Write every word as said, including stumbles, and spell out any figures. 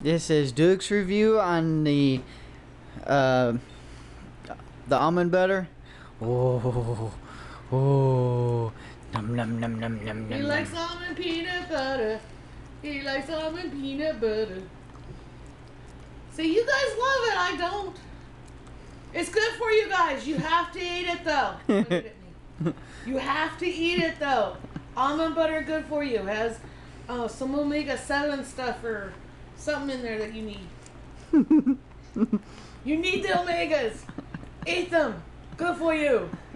This is Duke's review on the uh, the almond butter. Oh, oh, num num num num num num. He likes almond peanut butter. He likes almond peanut butter. See, you guys love it. I don't. It's good for you guys. You have to eat it though. Look at me. You have to eat it though. Almond butter good for you. Has uh, some omega seven stuff or something in there that you need. You need the omegas. Eat them. Good for you.